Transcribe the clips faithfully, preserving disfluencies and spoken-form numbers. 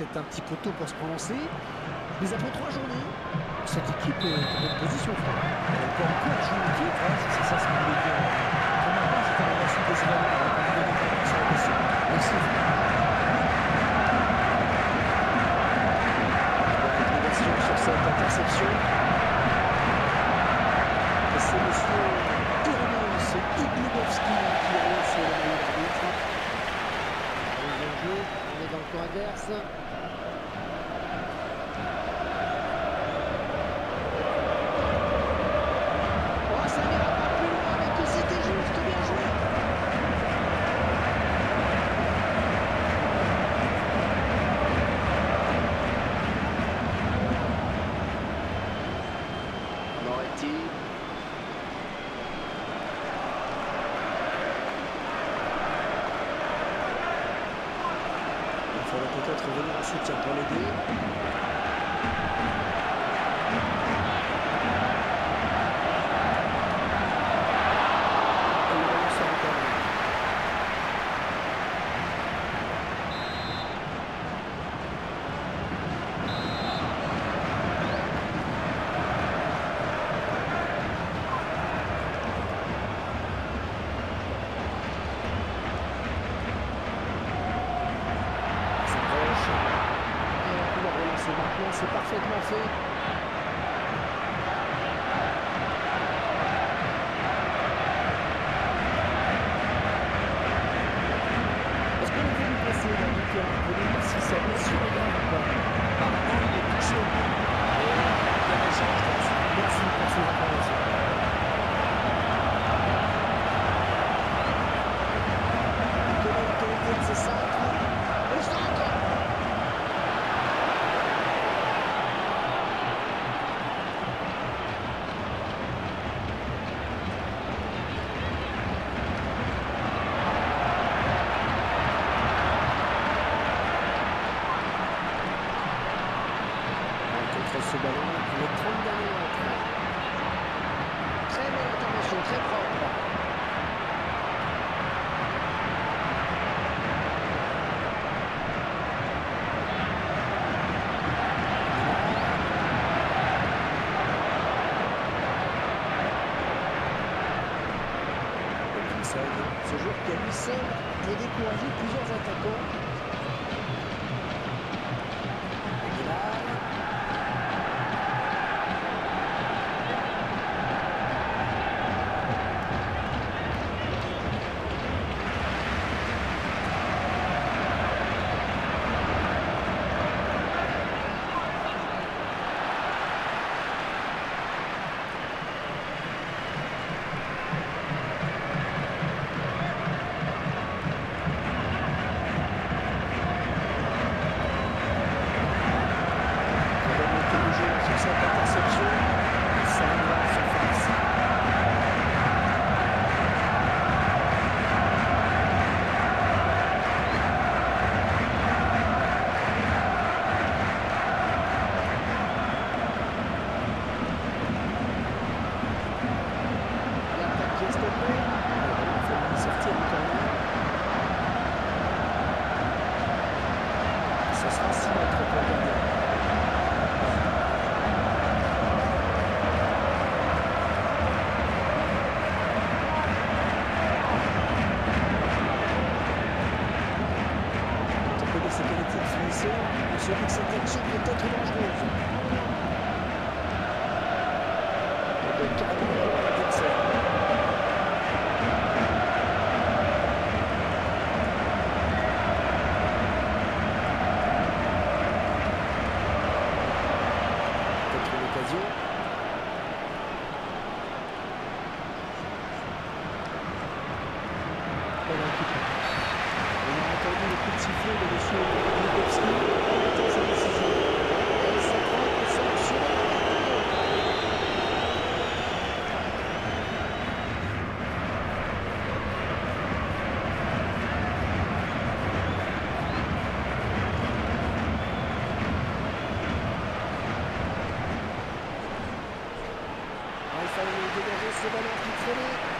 peut-être un petit peu tôt pour se prononcer. Mais après trois journées, cette équipe est en bonne position. Elle peut encore jouer au titre, hein, si c'est ça ce qu'on voulait dire. Pour ma part, c'était la suite des événements. On va lui donner vraiment sur la question. Merci. Interrogation sur cette interception. Et c'est monsieur Iranos Iglubowski qui relance le maillot d'arbitre. Allez, bien joué. On est dans le camp adverse. Oh, ça n'ira pas plus loin, mais que c'était juste. Bien joué. Moretti. Il faudrait peut-être revenir en soutien pour l'aider. Et le ballon sort encore. S'approche. Et on va pouvoir relancer maintenant. C'est parfaitement fait. Est-ce qu'on peut lui passer dans le terrain pour lui voir si sa blessure est grave ou pas? Apparemment, il est touché au bout. Et il y a des chances là-dessus. Merci pour ces informations. Il connaît la qualité de ses centres. Le centre. On contrôle ce ballon pour les trente derniers mètres. Très belle intervention, très propre. Ce joueur qui à lui seul peut décourager plusieurs attaquants. Aguilar. Cette interception, ça va en surface. L'attaque qui est stoppée. Il faut lui sortir du corner. Ce sera six mètres pour le gardien. Ses qualités de finisseur, on se dit que cette action peut être dangereuse. On peut carrément voir l'adversaire. Peut-être une occasion. Voilà un coup de pied. On a entendu le coup de sifflet de monsieur Iglubowski. On attend sa décision. Et sa propre sanction. Ah, il fallait dégager ce ballon qui traînait.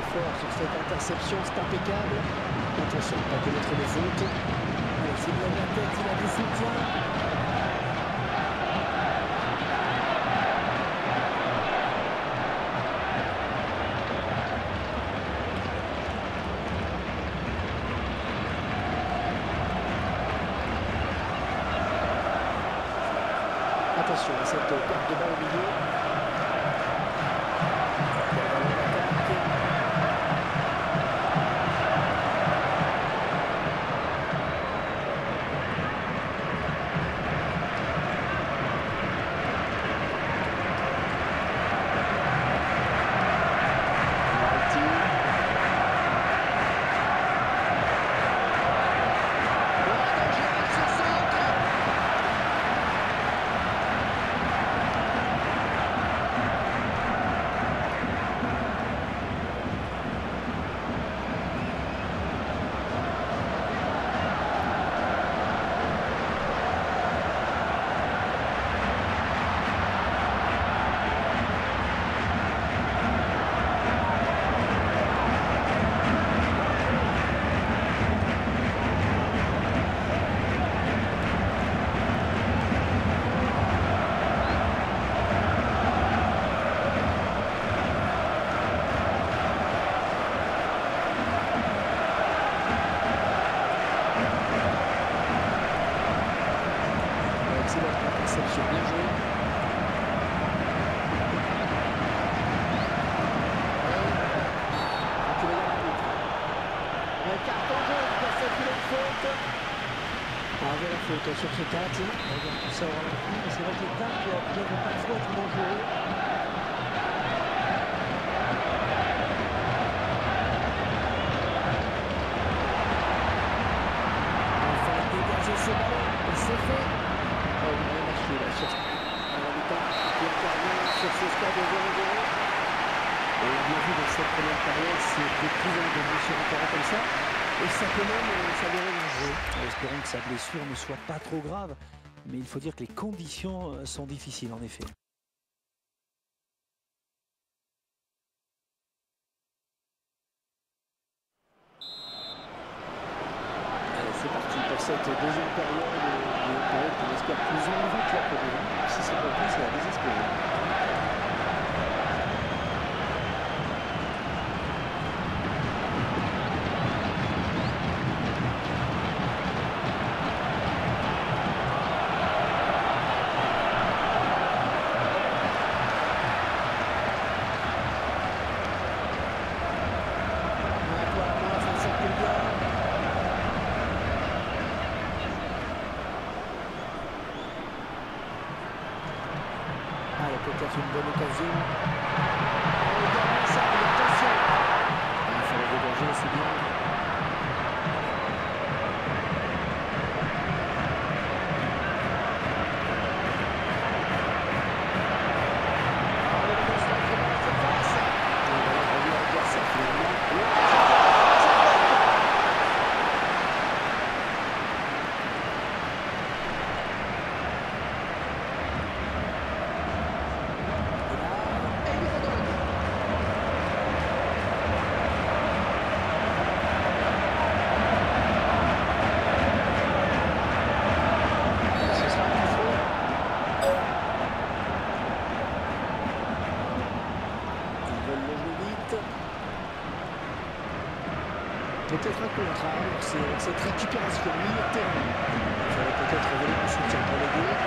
l'effort sur cette interception, c'est impeccable. Attention, pas commettre de faute. Allez, c'est bien la tête, il a du soutien. Attention à cette perte de balle au milieu. Interception, bien joué. Un carton jaune pour cette vilaine faute. On avait la faute sur ce tacle. On regarde tout ça au ralenti, mais c'est vrai que les tacles peuvent parfois être dangereux. Enfin, dégager ce ballon, et c'est fait. Oh, on a lâché là sur qui intervient sur ce stade de zéro zéro. Et on l'a vu dans cette première période, c'est de plus en plus sur un terrain comme ça. Et ça peut même s'avérer dangereux. Espérons que sa blessure ne soit pas trop grave, mais il faut dire que les conditions sont difficiles en effet. Allez, c'est parti pour cette deuxième période. Une période qu'on espère plus enlevée que la première. Si c'est pas le cas, c'est la désespérée. Peut-être une bonne occasion. Oh, également ça, attention. Il faut le dégager, c'est bien. Oh, le constat qui est dans la surface. Et on va revenir à dire ça finalement. Peut-être un contrat, c'est cette récupération milieu de terrain. Il fallait peut-être révéler le soutien pour les deux.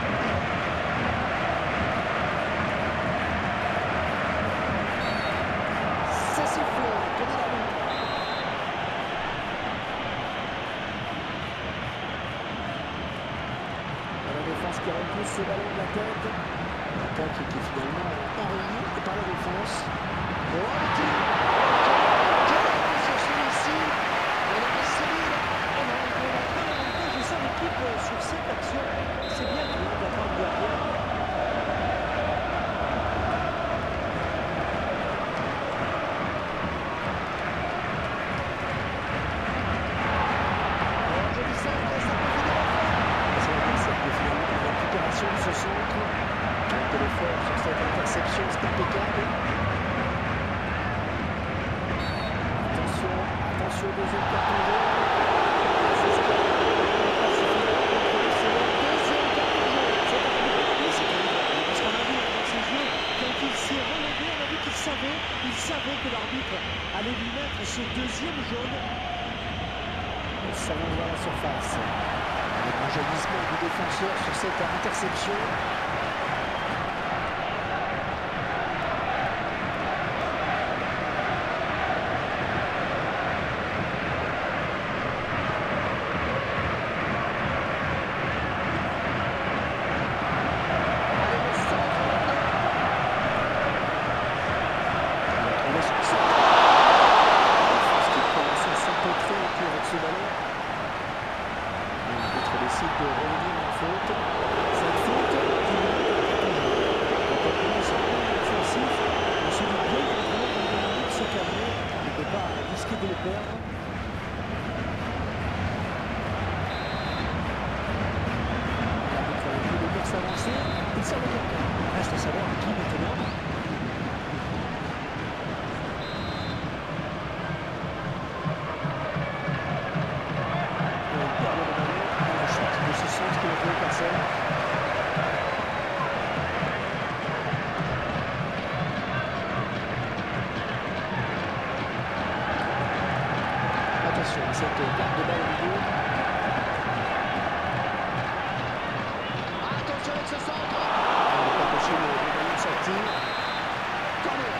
Ça siffle, Tony Lalou. La défense qui repousse ce ballon de la tête. L'attaque qui est finalement enrayée par la défense. Oh, sur cette action, c'est bien d'avoir le gardien. Je dis ça, ça peut finir la fin. C'est la cette de finalement la récupération de ce centre. Un peu l'effort sur cette interception, c'est impeccable. ce deuxième jaune. Il s'allonge vers la surface. Avec un jaillissement du défenseur sur cette interception. De revenir en faute. Cette faute qui lui est toujours. Quand on commence à être offensif, on se dit bien qu'il va falloir de se calmer. Il ne peut pas risquer de le perdre. L'arbitre a vu le course avancer. Il sort le carton. Reste à savoir qui maintenant. Attention à cette perte de balle au milieu. Attention avec ce centre. On ne peut pas empêcher le, le ballon de sortir. Corner.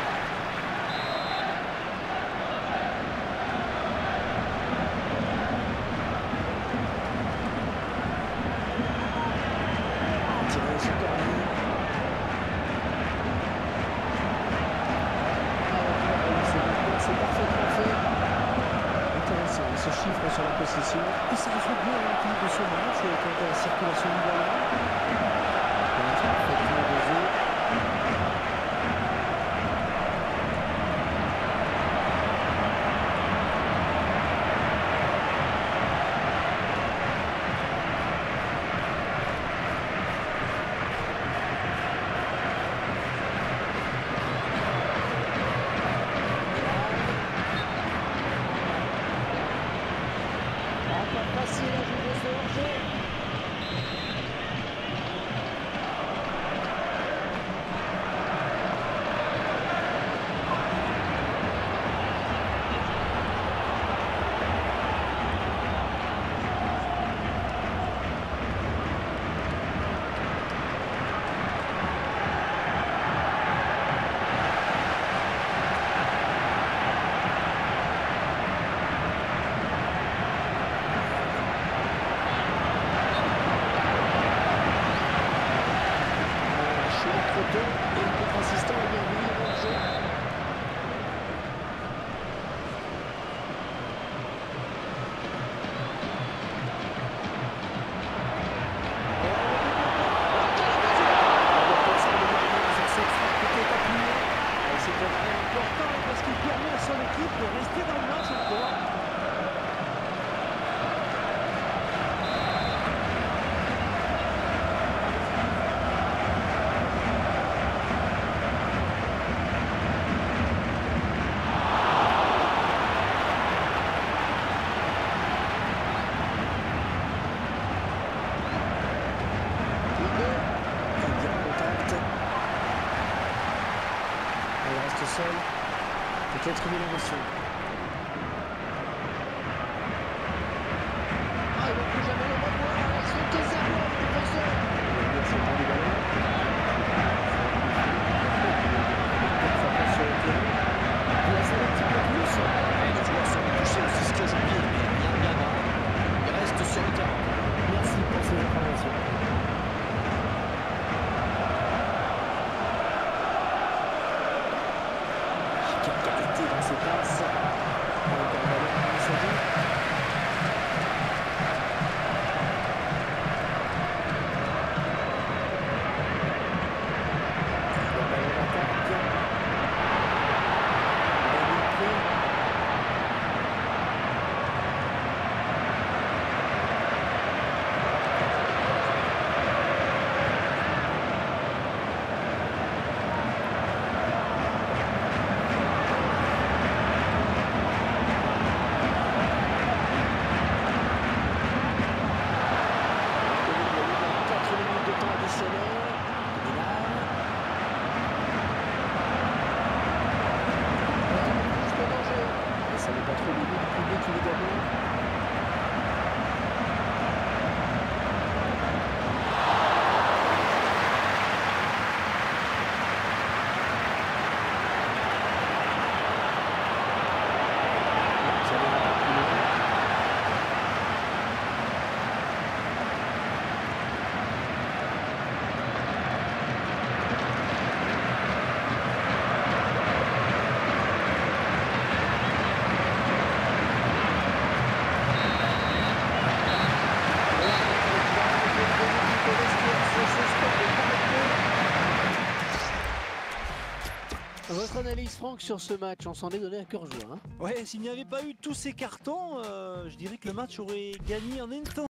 Tiré sur corner. C'est parfaitement fait. Intéressant, il se chiffre sur la possession. Il s'est fait bien à l'équilibre de ce match quant à la circulation du ballon. Pour l'instant, il fait tourner des jeux. Facile à jouer ce hors-jeu. Et le contre-assistant est bien mis en jeu. C'est vraiment important parce qu'il permet à son équipe de rester dans le match encore. Seul, peut-être une émotion. Ah, il ne peut jamais le revoir. Ils sont désarmés, les défenseurs. Il va bien s'entendre du ballon. Ça passe sur le terrain. Il a fait un petit peu plus. Les joueurs sont touchés au fisc janvier, mais bien, bien bas. Il reste sur le terrain. Merci pour ces informations. Quelle qualité dans ses passes. analyse, Franck, sur ce match? On s'en est donné à cœur joie. Hein. Ouais, s'il n'y avait pas eu tous ces cartons, euh, je dirais que le match aurait gagné en intensité.